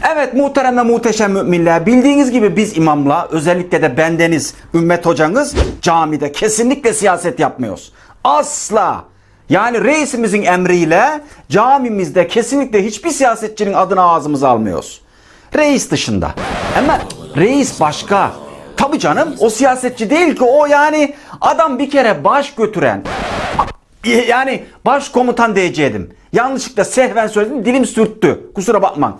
Evet muhterem ve muhteşem müminler, bildiğiniz gibi biz imamla, özellikle de bendeniz, ümmet hocanız, camide kesinlikle siyaset yapmıyoruz. Asla. Yani reisimizin emriyle camimizde kesinlikle hiçbir siyasetçinin adını ağzımıza almıyoruz. Reis dışında. Ama reis başka. Tabii canım, o siyasetçi değil ki o, yani adam bir kere baş götüren, yani başkomutan diyecektim. Yanlışlıkla sehven söyledim, dilim sürttü. Kusura bakma.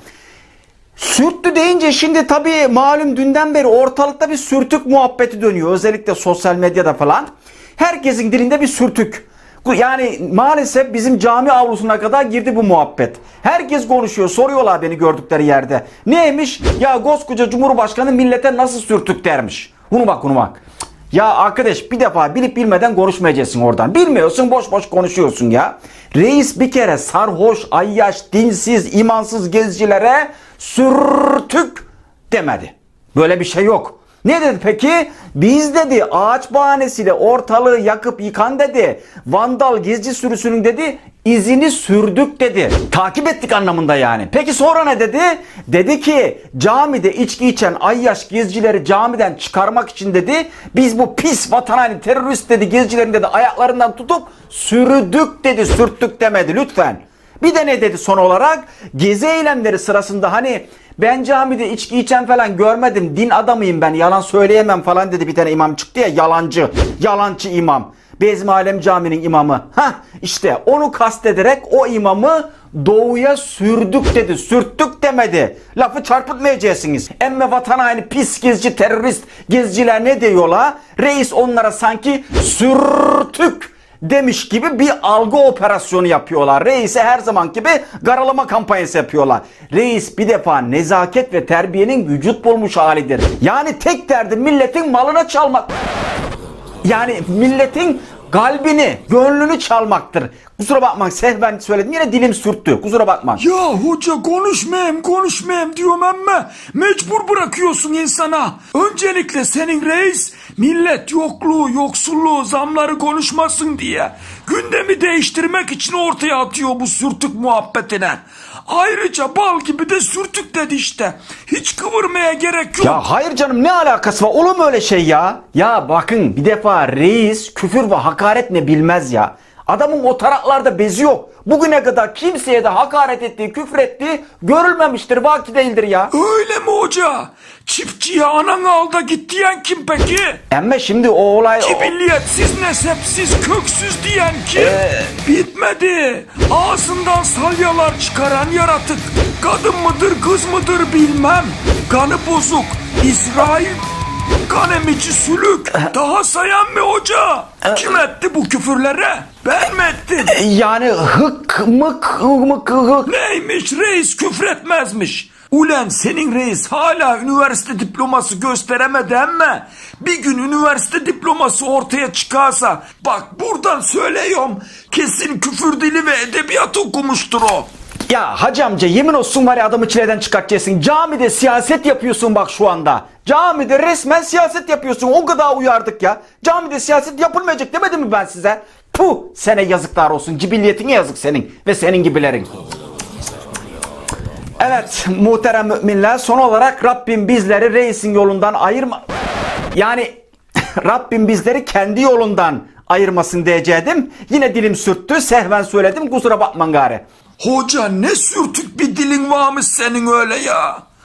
Sürttü deyince şimdi tabii malum dünden beri ortalıkta bir sürtük muhabbeti dönüyor. Özellikle sosyal medyada falan. Herkesin dilinde bir sürtük. Yani maalesef bizim cami avlusuna kadar girdi bu muhabbet. Herkes konuşuyor, soruyorlar beni gördükleri yerde. Neymiş? Ya koskoca Cumhurbaşkanı millete nasıl sürtük dermiş. Bunu bak. Ya arkadaş, bir defa bilip bilmeden konuşmayacaksın oradan. Bilmiyorsun, boş boş konuşuyorsun ya. Reis bir kere sarhoş, ayyaş, dinsiz, imansız gezicilere sürtük demedi. Böyle bir şey yok. Ne dedi peki? Biz dedi ağaç bahanesiyle ortalığı yakıp yıkan dedi. Vandal gezici sürüsünün dedi izini sürdük dedi. Takip ettik anlamında yani. Peki sonra ne dedi? Dedi ki camide içki içen ayyaş gezicileri camiden çıkarmak için dedi biz bu pis vatan haini terörist dedi gezicilerin dedi ayaklarından tutup sürdük dedi, sürttük demedi lütfen. Bir de ne dedi son olarak? Gezi eylemleri sırasında hani ben camide içki içen falan görmedim, din adamıyım ben, yalan söyleyemem falan dedi, bir tane imam çıktı ya, yalancı imam. Bezmi Alem Camii'nin imamı. İşte onu kastederek o imamı doğuya sürdük dedi, sürttük demedi. Lafı çarpıtmayacaksınız. Emme vatan haini pis gezici terörist geziciler ne diyorlar? Reis onlara sanki sürtük demiş gibi bir algı operasyonu yapıyorlar. Reis'e her zaman gibi garalama kampanyası yapıyorlar. Reis bir defa nezaket ve terbiyenin vücut bulmuş halidir. Yani tek derdi milletin malına çalmak. Yani milletin kalbini, gönlünü çalmaktır. Kusura bakma, sehven söyledim, yine dilim sürttü. Kusura bakma. Ya hoca konuşmayayım diyorum ama mecbur bırakıyorsun insana. Öncelikle senin reis millet yokluğu, yoksulluğu, zamları konuşmasın diye gündemi değiştirmek için ortaya atıyor bu sürtük muhabbetine. Ayrıca bal gibi de sürtük dedi işte. Hiç kıvırmaya gerek yok. Ya hayır canım, ne alakası var? Olur mu öyle şey ya? Ya bakın, bir defa reis küfür ve hakaret ne bilmez ya. Adamın o taraklarda bezi yok. Bugüne kadar kimseye de hakaret ettiği, küfür ettiği görülmemiştir, vaki değildir ya. Öyle mi hoca? Çiftçiye ananı al da git diyen kim peki? Emme şimdi o olay... Cibilliyetsiz, nesepsiz, köksüz diyen kim? Bitmedi. Ağzından salyalar çıkaran yaratık. Kadın mıdır, kız mıdır bilmem. Kanı bozuk. İsrail kan emici sülük. Daha sayan mı hoca? Kim etti bu küfürlere? Ben mi ettim? Yani hık. Neymiş, reis küfretmezmiş. Ulen senin reis hala üniversite diploması gösteremedi ama bir gün üniversite diploması ortaya çıkarsa bak buradan söylüyorum kesin küfür dili ve edebiyat okumuştur o. Ya hacı amca, yemin olsun var ya, adamı çileden çıkartacaksın. Camide siyaset yapıyorsun bak şu anda. Camide resmen siyaset yapıyorsun. O kadar uyardık ya. Camide siyaset yapılmayacak demedim mi ben size? Puh, sana yazıklar olsun. Cibilliyetine yazık senin ve senin gibilerin. Evet muhterem müminler, son olarak Rabbim bizleri reisin yolundan ayırma... Yani Rabbim bizleri kendi yolundan ayırmasın diyecektim. Yine dilim sürttü, sehven söyledim, kusura bakman gari. Hoca ne sürtük bir dilin varmış senin öyle ya.